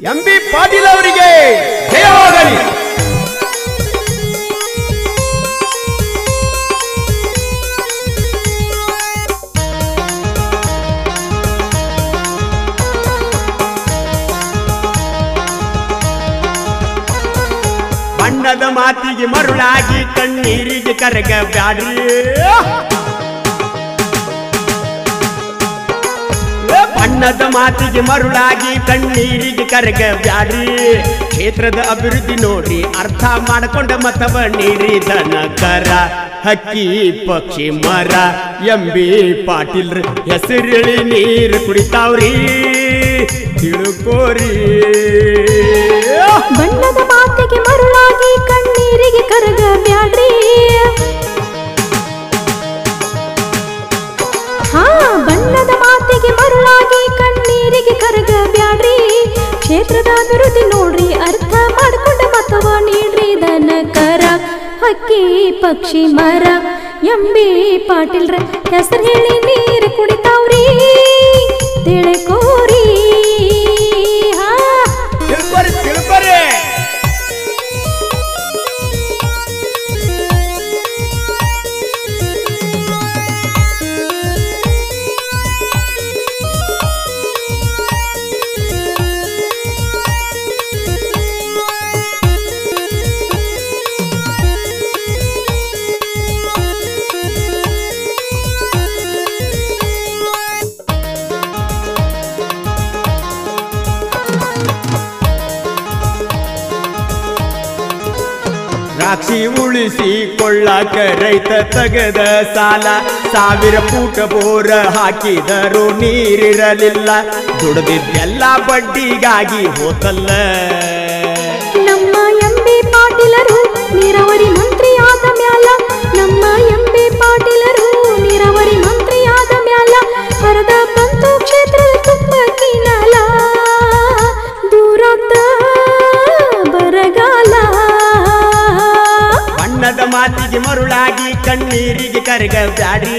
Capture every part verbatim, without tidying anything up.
M B Patil ಅವರಿಗೆ ಜಯವಾಗಲಿ. ಬಣ್ಣದ ಮಾತಿಗೆ ಮರುಳಾಗಿ ಕಣ್ಣೀರಿಗೆ ಕರಗ ಬ್ಯಾಡ್ರಿ. ಬಣ್ಣದ ಮಾತಿಗೆ ಮರುಳಾಗಿ ಕಣ್ಣೀರಿಗೆ ಕರಗ ಬ್ಯಾಡ್ರಿ. ಕ್ಷೇತ್ರದ ಅಭಿವೃದ್ಧಿ ನೋಡ್ರಿ ಅರ್ಥ ಮಾಡಿಕೊಂಡ ಮತವ ನೀಡಿ ದನಕರ ಹಕ್ಕಿ ಪಕ್ಷಿ ಮರ ಎಂ ಬಿ ಪಾಟೀಲ್ ಹೆಸರೇಳಿ ನೀರು ಕುಡಿತಾವ್ರಿ ತಿಳುಕೋರಿ. ಬಣ್ಣದ ಮಾತಿಗೆ ಮರುಳಾಗಿ ಕಣ್ಣೀರಿಗೆ ಕರಗ ಬ್ಯಾಡ್ರಿ. ಹಾ ಬಣ್ಣದ ಮಾತಿಗೆ ಮರುಳಾಗಿ ಕಣ್ಣೀರಿಗೆ ಕರಗ ಬ್ಯಾಡ್ರಿ. ಕ್ಷೇತ್ರದ ಅಭಿವೃದ್ಧಿ ನೋಡ್ರಿ ಅರ್ಥ ಮಾಡ್ಕೊಂಡ ಮತವ ನೀಡ್ರಿ ದನಕರ ಹಕ್ಕಿ ಪಕ್ಷಿ ಮರ ಎಂ ಬಿ ಪಾಟೀಲ್ರ ಹೆಸರು ಹೇಳಿ ನೀರು ಕುಡಿತಾವ್ರಿ ತಿಳ್ಕೋರಿ. ದ್ರಾಕ್ಷಿ ಉಳಿಸಿ ಕೊಳ್ಳಾಕ ರೈತ ತಗದ ಸಾಲ ಸಾವಿರ ಫೂಟ ಬೋರ ಹಾಕಿದರೂ ನೀರಿರಲಿಲ್ಲ. ದುಡಿದಿದ್ದೆಲ್ಲ ಬಡ್ಡಿಗಾಗಿ ಹೋತಲ್ಲ. ನಮ್ಮ ಎಂ ಬಿ ಪಾಟೀಲರು ನೀರಾವರಿ ಮಂತ್ರಿ ಆದ ಮ್ಯಾಲ ನಮ್ಮ ಎಂ ಬಿ ಪಾಟೀಲರು ನೀರಾವರಿ ಮಂತ್ರಿ ಆದ ಮ್ಯಾಲ ಬರದ ಬಂತು ಕ್ಷೇತ್ರದ ತುಂಬ ಕಿನಲ ದೂರಾದ ಬರಗಾಲ. ಬಣ್ಣದ ಮಾತಿಗೆ ಮರುಳಾಗಿ ಕಣ್ಣೀರಿಗೆ ಕರಗ ಬ್ಯಾಡ್ರಿ.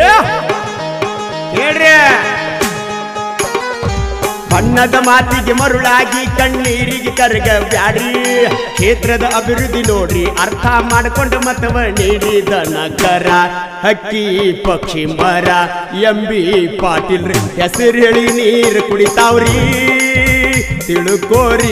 ಹೇಳ್ರಿ ಬಣ್ಣದ ಮಾತಿಗೆ ಮರುಳಾಗಿ ಕಣ್ಣೀರಿಗೆ ಕರಗ ಬ್ಯಾಡ್ರಿ. ಕ್ಷೇತ್ರದ ಅಭಿವೃದ್ಧಿ ನೋಡ್ರಿ ಅರ್ಥ ಮಾಡಿಕೊಂಡ ಮತವ ನೀಡಿ ದನಕರ ಹಕ್ಕಿ ಪಕ್ಷಿ ಮರ ಎಂ ಬಿ ಪಾಟೀಲ್ ಹೆಸರು ಹೇಳಿ ನೀರು ಕುಡಿತಾವ್ರಿ ತಿಳುಕೋರಿ.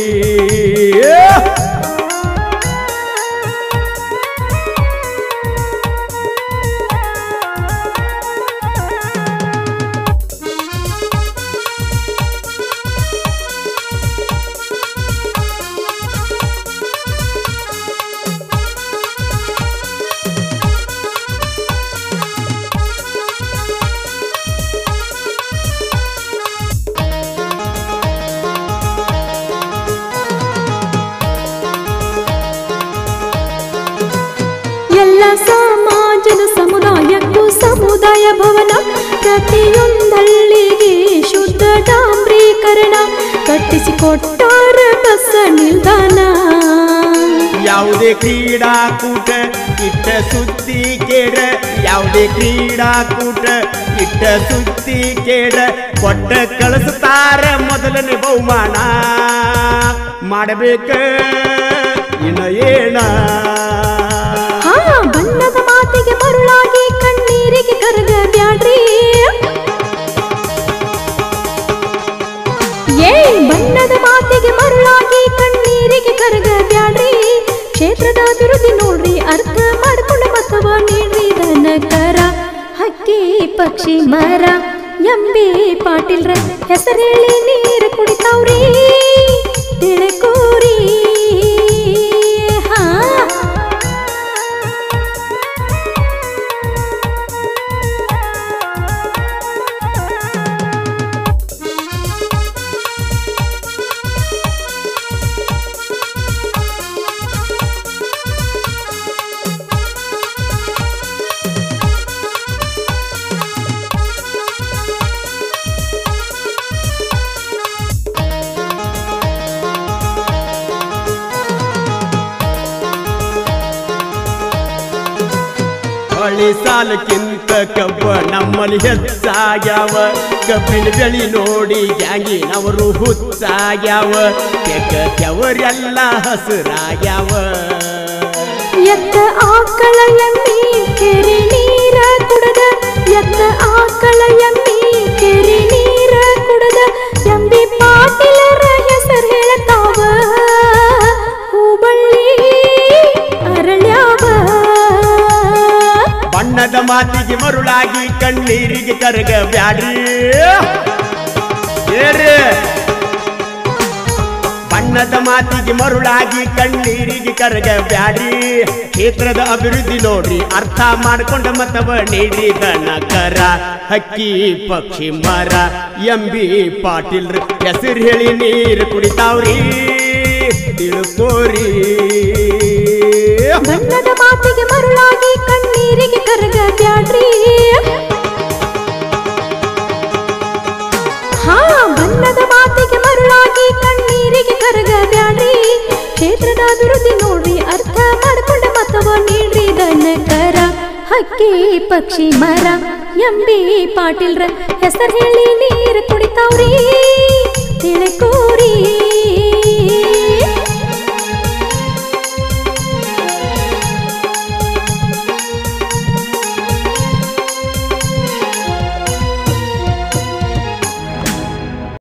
ಎಲ್ಲ ಸಮಾಜದ ಸಮುದಾಯಕ್ಕೂ ಸಮುದಾಯ ಭವನ ಪ್ರತಿಯೊಂದಳ್ಳಿಗೆ ಶುದ್ಧ ಡಾಂಬ್ರೀಕರಣ ಕಟ್ಟಿಸಿಕೊಟ್ಟಾರ ಬಸ್ ನಿಲ್ದಾಣ. ಯಾವುದೇ ಕ್ರೀಡಾಕೂಟ ಇಟ್ಟ ಸುದ್ದಿ ಕೇಡ ಯಾವುದೇ ಕ್ರೀಡಾಕೂಟ ಇಟ್ಟ ಸುದ್ದಿ ಕೇಡ ಕೊಟ್ಟ ಕಳಿಸ್ತಾರ ಮೊದಲನೇ ಬಹುಮಾನ ಮಾಡಬೇಕ ಇನ್ನ ಏನ. ಬಣ್ಣದ ಮಾತಿಗೆ ಮರುಳಾಗಿ ಕಣ್ಣೀರಿಗೆ ಕರಗ ಬ್ಯಾಡ್ರಿ. ಏ ಬಣ್ಣದ ಮಾತಿಗೆ ಮರುಳಾಗಿ ಕಣ್ಣೀರಿಗೆ ಕರಗ ಬ್ಯಾಡ್ರಿ. ಕ್ಷೇತ್ರದ ಅಭಿವೃದ್ಧಿ ನೋಡ್ರಿ ಅರ್ಥ ಮಾಡ್ಕೊಂಡ ಮತವ ನೀಡ್ರಿ ದನಕರ ಹಕ್ಕಿ ಪಕ್ಷಿ ಮರ ಎಂ ಬಿ ಪಾಟೀಲ್ರ ಹೆಸರೇಳಿ ನೀರು ಕುಡಿತಾವ್ರಿ ತಿಳ್ಕೋರಿ. ಹಾ ಮಳೆ ಸಾಲಕ್ಕಿಂತ ಕಬ್ಬ ನಮ್ಮಲ್ಲಿ ಹೆಚ್ಚಾಗ್ಯಾವ ಕಬ್ಬಿನ ಬೆಳಿ ನೋಡಿ ಗ್ಯಾಂಗಿನವರು ಹುಚ್ಚಾಗ್ಯಾವ ಕೆಕ್ಕವರೆಲ್ಲ ಹಸಿರಾಗ್ಯಾವ ಎತ್ತ ಆಕಳ ಎಮ್ಮಿ ಕೆರೆ ನೀರ ಕುಡದ ಎತ್ತ ಆಕಳ ಎಮ್ಮಿ ಕೆರೆ ನೀರ ಕುಡದ ಎಂಬಿ ಪಾಟೀಲರ ಹೆಸರು ಹೇಳತಾವ ಹೂಬಳ್ಳಿ ಅರಳ್ಯಾವ ಬಣ್ಣದ ಮಾತಿಗೆ ಮರುಳಾಗಿ ಕಣ್ಣೀರಿಗೆ ಕರಗ ಬ್ಯಾಡ್ರಿ ಏರಿ ಬಣ್ಣದ ಮಾತಿಗೆ ಮರುಳಾಗಿ ಕಣ್ಣೀರಿಗೆ ಕರಗ ಬ್ಯಾಡ್ರಿ ಕ್ಷೇತ್ರದ ಅಭಿವೃದ್ಧಿ ನೋಡ್ರಿ ಅರ್ಥ ಮಾಡ್ಕೊಂಡ ಮತವ ನೀಡಿ ದನಕರ ಹಕ್ಕಿ ಪಕ್ಷಿ ಮರ ಎಂಬಿ ಪಾಟೀಲ್ ಹೆಸರು ಹೇಳಿ ನೀರು ಕುಡಿತಾವ್ರಿ ತಿಳ್ಕೋರಿ ಬಣ್ಣದ ಮಾತಿಗೆ ಮರುಳಾಗಿ ಕಣ್ಣೀರಿಗೆ ಕರಗ ಬ್ಯಾಡ್ರಿ ಹಾ ಬಣ್ಣದ ಮಾತಿಗೆ ಮರುಳಾಗಿ ಕಣ್ಣೀರಿಗೆ ಕರಗ ಬ್ಯಾಡ್ರಿ ಕ್ಷೇತ್ರದ ಅಭಿವೃದ್ಧಿ ನೋಡ್ರಿ ಅರ್ಥ ಮಾಡ್ಕೊಂಡ ಮತವ ನೀಡ್ರಿ ದನಕರ ಹಕ್ಕಿ ಪಕ್ಷಿ ಮರ ಎಂಬಿ ಪಾಟೀಲ್ರ ಹೆಸರು ಹೇಳಿ ನೀರು ಕುಡಿತಾವ್ರಿ